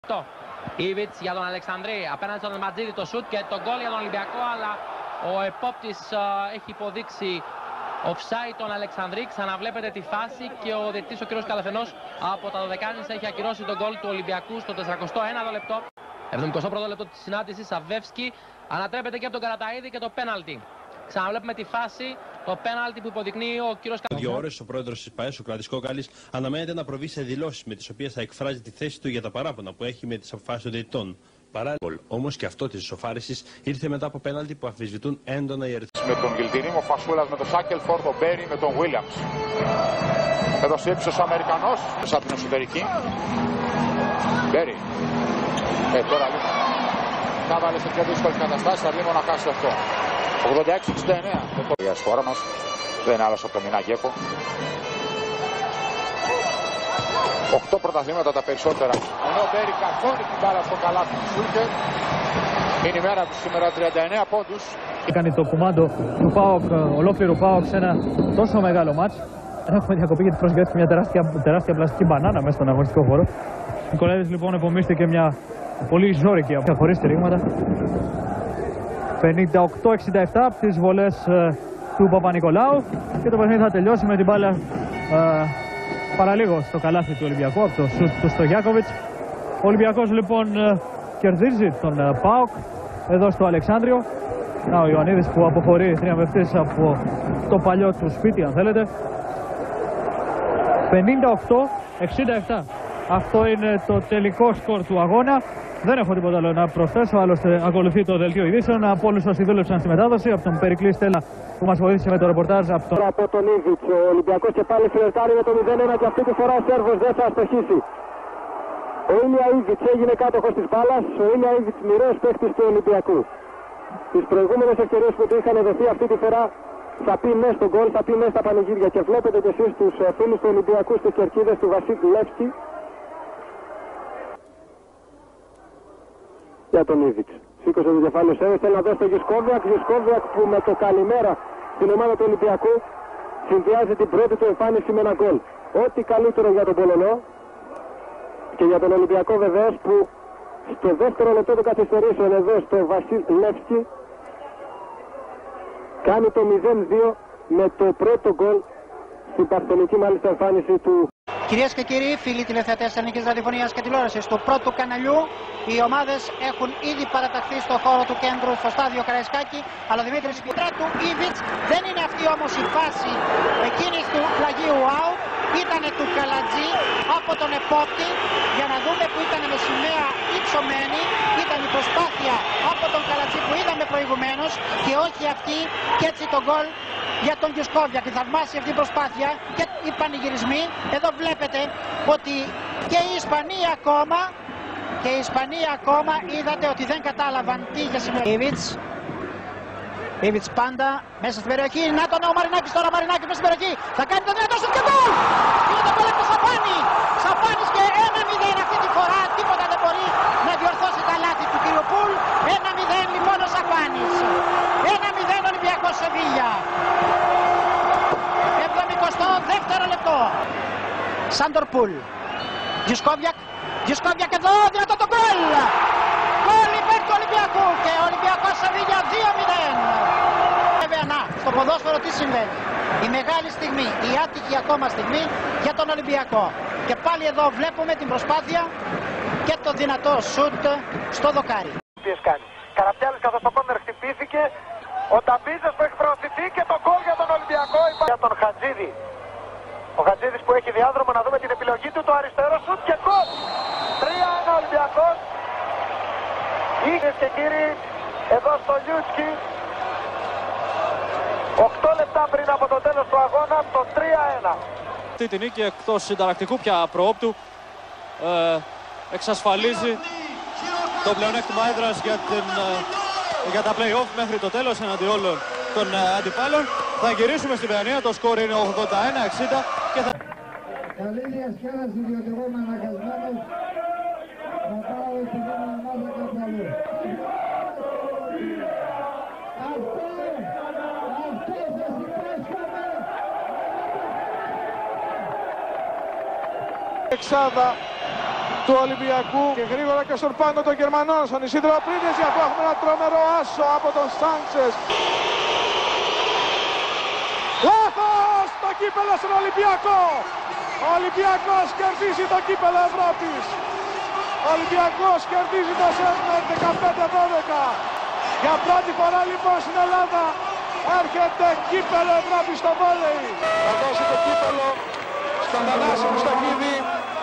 Ήβιτς για τον Αλεξανδρή, απέναντι στον Ματζίδη το σουτ και το γκολ για τον Ολυμπιακό, αλλά ο επόπτης έχει υποδείξει offside τον Αλεξανδρή. Ξαναβλέπετε τη φάση και ο διαιτητής ο κ. Καλαφενός από τα δωδεκάνησα έχει ακυρώσει τον γκολ του Ολυμπιακού στο 41ο λεπτό. 71ο λεπτό της συνάντησης, Σαβεύσκι ανατρέπεται και από τον Καραταΐδη και το πέναλτι. Ξαναβλέπουμε τη φάση, το πέναλτι που υποδεικνύει ο κύριος Καλαφενός. 2 ώρες ο πρόεδρος της ΠΑΕ, ο Κρατής Κόκαλης, αναμένεται να προβεί σε δηλώσεις με τις οποίες θα εκφράζει τη θέση του για τα παράπονα που έχει με τις αποφάσεις των διαιτητών. Παράλληλα, όμως και αυτό της ισοφάρισης ήρθε μετά από πέναλτι που αμφισβητούν έντονα οι αριθμοί. Με τον Γιλτινίμ, ο Φασούλας με τον Σάκελφορντ, τον Μπέρι με τον Βίλιαμς. Έδωσε ύψος ο Αμερικανός, μέσα από την εσωτερική. Μπέρι. Τώρα λίγο. Θα βάλει σε πιο δύσκολες καταστάσεις, θα λίγο να χάσει αυτό. 86-69. Η χώρα μας δεν είναι άλλος από το Μινά Γκέκο. 8 πρωταθλήματα τα περισσότερα. Ενώ ο Μπέρι καρφώνει την μπάλα στο καλάθι του Σούλκερ. Είναι η μέρα του σήμερα, 39 πόντους. Έκανε το κουμάντο του ΠΑΟΚ, ολόκληρου ΠΑΟΚ σε ένα τόσο μεγάλο μάτς. Έχουμε διακοπή γιατί προσγειώθηκε μια τεράστια πλαστική μπανάνα μέσα στον αγωνιστικό χώρο. Ο Νικολαίδης λοιπόν επομίστηκε μια πολύ ζώρικη χωρίς στηρίγματα. 58-67 από τις βολές του Παπα-Νικολάου και το παιχνίδι θα τελειώσει με την μπάλα παραλίγο στο καλάθι του Ολυμπιακού από το σουτ του Στογιάκοβιτς. Ο Ολυμπιακός λοιπόν κερδίζει τον ΠΑΟΚ εδώ στο Αλεξάνδριο. Να ο Ιωαννίδης που αποχωρεί θριαμβευτής από το παλιό του σπίτι αν θέλετε. 58-67. Αυτό είναι το τελικό σκορ του αγώνα. Δεν έχω τίποτα άλλο να προσθέσω, άλλωστε ακολουθεί το δελτίο ειδήσεων από όλους όσοι δούλεψαν στη μετάδοση, από τον Περικλή Στέλλα που μας βοήθησε με το ρεπορτάζ. Από τον Ήβιτς, ο Ολυμπιακός και πάλι φλερτάρει με το 0-1 και αυτή τη φορά ο Σέρβος δεν θα αστοχίσει. Ο Ήλια Ήβιτς έγινε κάτοχος της μπάλας, ο Ήλια Ήβιτς μοιραίος παίκτης του Ολυμπιακού. Τις προηγούμενες ευκαιρίες που του είχαν δοθεί αυτή τη φορά θα πει ναι στον γκολ, θα πει ναι στα πανηγύρια και βλέπετε και εσείς τους φίλους του Ολυμπιακού στις κερκίδες του Βασίλ Λεύσκη. Για τον Ήβιτς. Σήκωσε το κεφάλι ο Σέρβος, θέλει να δώσει το Γιουσκόβιακ που με το καλημέρα στην ομάδα του Ολυμπιακού συνδυάζει την πρώτη του εμφάνιση με ένα γκολ. Ό,τι καλύτερο για τον Πολωνό και για τον Ολυμπιακό βεβαίως που στο δεύτερο λεπτό των καθυστερήσεων εδώ στο Βασίλ Λεύσκη κάνει το 0-2 με το πρώτο γκολ στην παρθενική μάλιστα εμφάνιση του. Κυρίες και κύριοι, φίλοι τηλεθεατές της Ελληνικής Ραδιοφωνίας και Τηλεόρασης του πρώτου καναλιού, οι ομάδες έχουν ήδη παραταχθεί στο χώρο του κέντρου, στο στάδιο Καραϊσκάκη, αλλά ο Δημήτρης Κουτρά του Ήβιτς δεν είναι αυτή όμως η φάση εκείνης του πλαγίου out, ήτανε του Καλατζή από τον επόπτη, για να δούμε που ήταν με σημαία υψωμένη, ήταν η προσπάθεια από τον Καλατζή που είδαμε προηγουμένως και όχι αυτή και έτσι το γκολ για τον Γιουσκόβια. Και θαυμάσια αυτή η προσπάθεια και οι πανηγυρισμοί. Εδώ βλέπετε ότι και οι Ισπανοί ακόμα είδατε ότι δεν κατάλαβαν τι είχε σημαίνει. Ήβιτς πάντα μέσα στην περιοχή. Να τον ο Μαρινάκης τώρα, Μαρινάκης μέσα στην περιοχή. Θα κάνει τον δυνατό σου και γκολ! Είναι το γκολ από το Σαφάνι. Σαφάνις και 1-0 αυτή τη φορά. Τίποτα δεν μπορεί να διορθώσει τα λάθη του κύριου Πουλ. 1-0 λοιπόν ο Σαφάνις. 1-0 Ολυμπιακός Σεβίλια. 72ο λεπτό. Σάντορ Πουλ. Γιουσκόβιακ εδώ, δυνατό το γκολ! Γκολ υπέρ του Ολυμπιακού και ο Ολυμπιακός Σεβίλια 2-0. Βέβαια να, στο ποδόσφαιρο τι συμβαίνει. Η μεγάλη στιγμή, η άτυχη ακόμα στιγμή για τον Ολυμπιακό. Και πάλι εδώ βλέπουμε την προσπάθεια και το δυνατό σουτ στο δοκάρι. Καραπιάλης καθώς το κόρνερ χτυπήθηκε. Ο Ταμπίζας που έχει προωθηθεί και το γκολ για τον Ολυμπιακό. Για τον Χατζίδη. Ο Χατζίδης που έχει διάδρομο, να δούμε την επιλογή του, το αριστερό σουτ και γκολ. 3-1 Ολυμπιακός. Κυρίες και κύριοι, εδώ στο Λιούσκι, 8 λεπτά πριν από το τέλος του αγώνα, το 3-1. Αυτή την νίκη εκτός συνταρακτικού πια προόπτου εξασφαλίζει το πλεονέκτημα έδρας για τα play-off μέχρι το τέλος εναντί όλων των αντιπάλων. Θα γυρίσουμε στην Παιανία, το σκορ είναι 81-60 και θα... Καλή διασκέδαση διότι εγώ είμαι αναγκασμένος να πάω στην ομάδα κάπου αλλού. Αυτό θα συμπέσχαμε. Εξάδα του Ολυμπιακού και γρήγορα και στον πάγκο των Γερμανών, στον Ισίδρο Πρίδης, για αυτό έχουμε ένα τρομερό άσο από τον Σάντσες. Λάθος! Το κύπελλο στον Ολυμπιακό! Ο Ολυμπιακός κερδίζει το κύπελλο Ευρώπης. Ο Ολυμπιακός κερδίζει το σετ με 15-12. Για πρώτη φορά λοιπόν στην Ελλάδα έρχεται κύπελλο Ευρώπης στο βόλεϊ. Θα δώσει το κύπελλο στον Θανάση Μουστακίδη.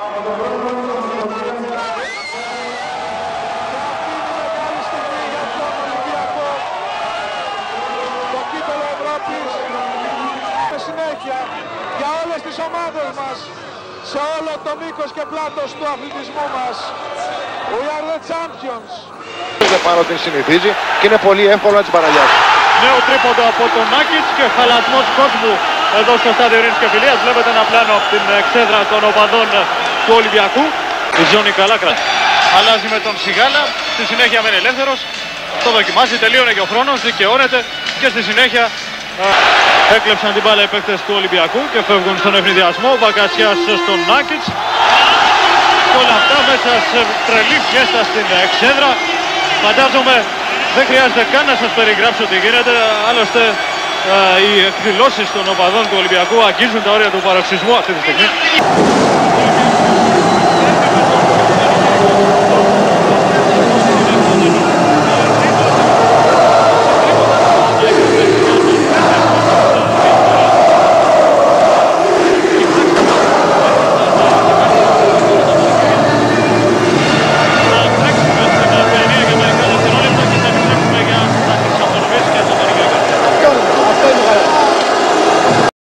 Για όλες τις ομάδες μας, σε όλο το μήκος και πλάτος του αθλητισμού μας. We are the champions. Πάνω την συνηθίζει και είναι πολύ εύκολο να την παραλιάσει. Νέο τρίποντο από τον Νάκιτς και χαλασμός κόσμου εδώ στο στάδιο Ειρήνης και Φιλίας. Βλέπετε ένα πλάνο από την εξέδρα των οπαδών του Ολυμπιακού. Η ζώνη καλά κρατάει. Αλλάζει με τον Σιγάλα, στη συνέχεια μένει ελεύθερος. Το δοκιμάζει, τελείωνε και ο χρόνος, δικαιώνεται και στη συνέχεια έκλεψαν την μπάλα οι παίκτες του Ολυμπιακού και φεύγουν στον ευνηδιασμό. Ο Μπακασιάς στον Νάκιτς. Και όλα αυτά μέσα σε τρελή φιέστα στην εξέδρα. Φαντάζομαι δεν χρειάζεται καν να σας περιγράψω τι γίνεται. Άλλωστε οι εκδηλώσεις των οπαδών του Ολυμπιακού αγγίζουν τα όρια του παροξισμού αυτή τη στιγμή.